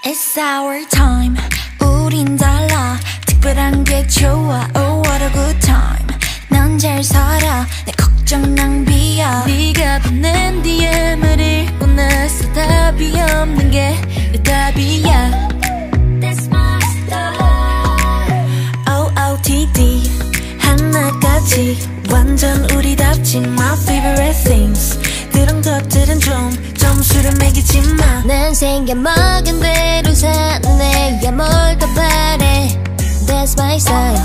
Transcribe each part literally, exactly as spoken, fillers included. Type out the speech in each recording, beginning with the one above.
It's our time. 우린 달라. 특별한 게 좋아. Oh what a good time. 난 잘 살아. 내 걱정 낭비야. 네가 보낸 디엠을 읽고 나서 답이 없는 게 내 답이야. That's my style. O O T D 하나같이 완전 우리답지. My favorite things. 그런 것들은 좀 점수를 매기지 마. 난 생겨먹은 대로 사는 애야. 뭘 더 바래. That's my style.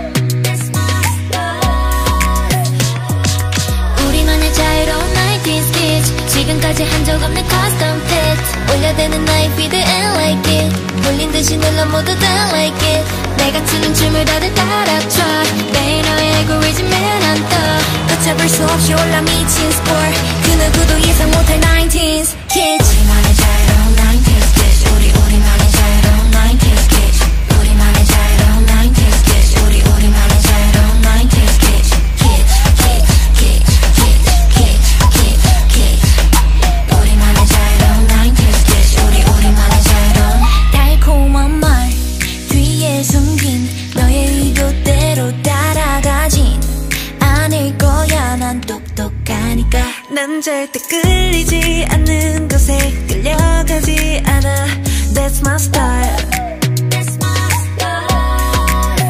우리만의 자유로운 나인티즈 kids. 지금까지 한 적 없는 custom fit. 올려대는 나의 feed and like it. 몰린 듯이 눌러 모두 다 like it. 내가 추는 춤을 다들 따라 try. 매일 너의 알고리즘에 난 떠. 걷잡을 수 없이 올라 미친 sport. 그 누구도 예상 못할 나인티즈 kids. 우리만의 자유로운 나인티즈 kids. 우리 우리만의 자유로운 나인티즈 kids. 우리만의 자유로운 나인티즈 kids. 우리 우리만의 자유로운 나인티즈 kids. kids kids kids kids kids kids kids. 우리만의 자유로운 나인티즈 kids. 우리 우리만의 자유로운. 달콤한 말 뒤에 숨긴 너의 의도대로 따라가진 않을 거야. 난 똑똑하니까. 난 절대 끌리지 않는 것에 끌려가지 않아. That's my style. That's my style.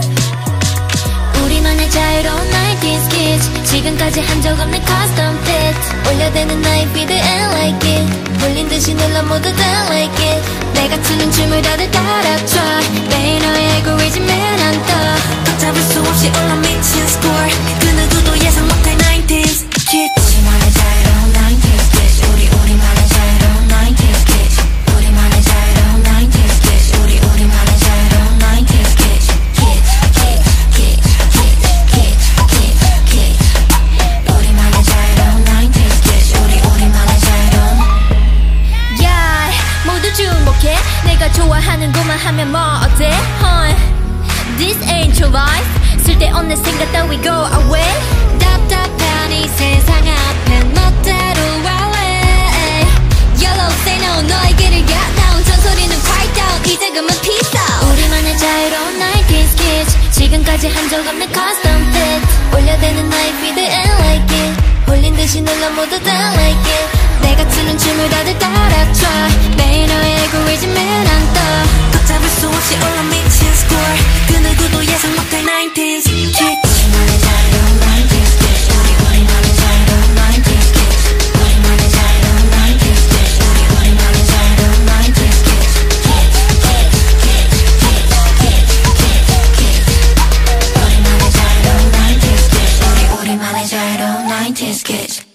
우리만의 자유로운 나인티즈 kids. 지금까지 한 적 없는 custom fit. 올려대는 나의 feed and like it. 몰린 듯이 눌러 모두 다 like it. 내가 추는 춤을 다들 따라 try. 매일 너의 알고리즘에 난 떠. 걷잡을 수 없이 올라 미친 score. 그 누구도 예상 못할 나인티즈 kids. 우리만의 자유로운 나인티즈 kids. 우리 우리만의 자유로운 나인티즈 kids. 우리만의 자유로운 나인티즈 kids. 우리 우리만의 자유로운 나인티즈 kids. kids kids kids kids kids kids kids. 우리만의 자유로운 나인티즈 kids. 우리 우리만의 자유로운. Yeah, 모두 주목해. 내가 좋아하는 것만 하면 뭐 어때? Huh? This ain't your life. 쓸데없는 생각 따위 go away. 답답한 이 세상 앞엔 멋대로 wallet. Yellow say no. 너의 길을 get down. 전소리는 quiet down. 이제 그만 peace out. 우리만의 자유로운 나인티즈 kids. 지금까지 한 적 없는 custom fit. 올려대는 나의 feed and like it. 홀린 듯이 눌러 모두 다 like it. 내가 추는 춤을 다들 따라 try. 매일 너의 알고리즘에 난 떠. 걷잡을 수 없이 올라 미친 score. 그 누구도 예상 못할 나인티즈 kids. 우리만의 자유로운 나인티즈 kids. 우리 우리만의 자유로운 나인티즈 kids. 우리만의 자유로운 나인티즈 kids. 우리 우리만의 자유로운 나인티즈 kids. kids kids kids kids kids kids kids. 우리만의 자유로운 나인티즈 kids. 우리 우리만의 자유로운 나인티즈 kids.